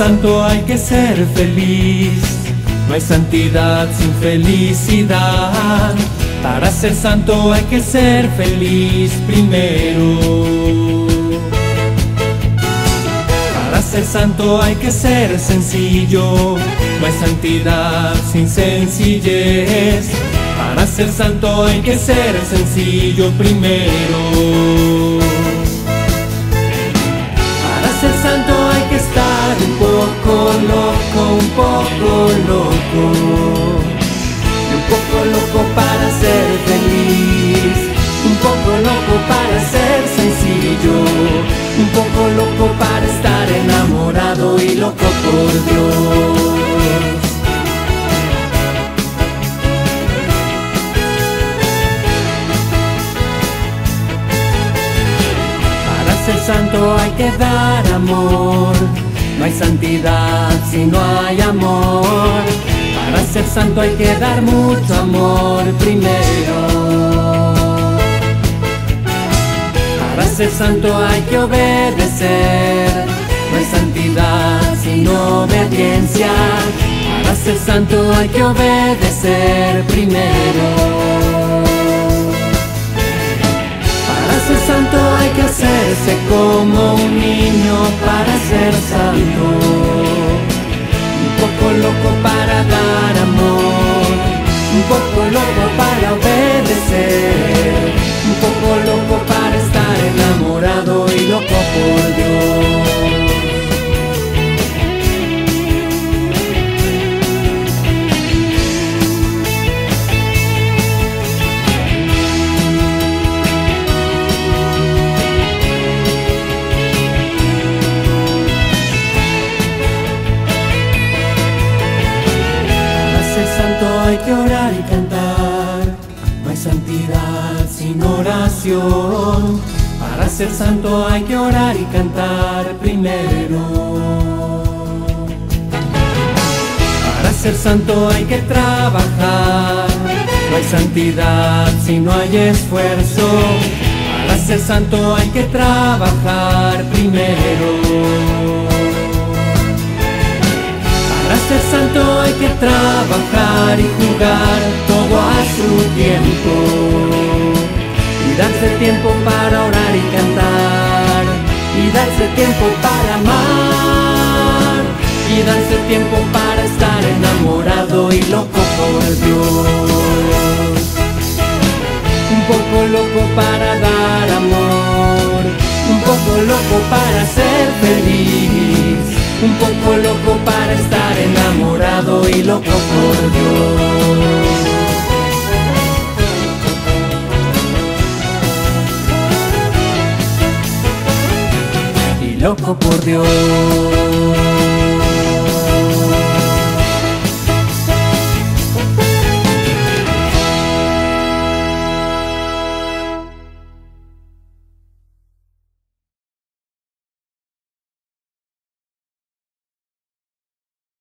santo hay que ser feliz. No hay santidad sin felicidad. Para ser santo hay que ser feliz primero. Para ser santo hay que ser sencillo. No hay santidad sin sencillez. Para ser santo hay que ser sencillo primero. Para ser santo hay que estar un poco loco, un poco loco. Y un poco loco para ser feliz. Un poco loco para ser sencillo. Un poco loco para estar enamorado y loco por Dios. Para ser santo hay que dar amor. No hay santidad si no hay amor. Para ser santo hay que dar mucho amor primero. Para ser santo hay que obedecer. No hay santidad sin obediencia. Para ser santo hay que obedecer primero. Para ser santo hay que hacerse como un niño para ser santo. Un poco loco para dar amor. Un poco loco para obedecer. Un poco loco para estar enamorado y loco por Dios. Hay que orar y cantar. No hay santidad sin oración. Para ser santo hay que orar y cantar primero. Para ser santo hay que trabajar. No hay santidad si no hay esfuerzo. Para ser santo hay que trabajar primero. Para ser santo hay que trabajar y jugar todo a su tiempo. Y darse tiempo para orar y cantar. Y darse tiempo para amar. Y darse tiempo para estar enamorado y loco por Dios. Un poco loco para dar amor. Un poco loco para ser feliz. Un poco loco para estar enamorado y loco por Dios. Y loco por Dios.